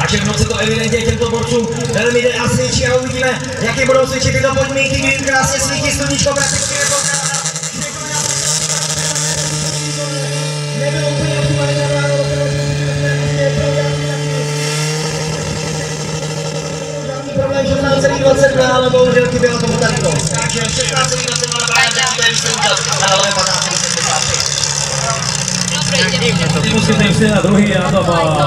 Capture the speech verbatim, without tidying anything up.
A všechno se to evidentně těmto borcům velmi jde a svědčí a uvidíme, jaké budou svědčit tyto podmínky, kdy jim krásně svítí sluníčko, prakticky nepokládat. Nebylo úplně optimální na bránu, žádný problém, šestnáct celá dvacet dva, ale bohužel chybělo tomu tady to. Takže šestnáct celá dvacet dva na bránu, to je výsledek na dalé patnáct celá sedmdesát tři. Ty musíte jít na druhý a to má...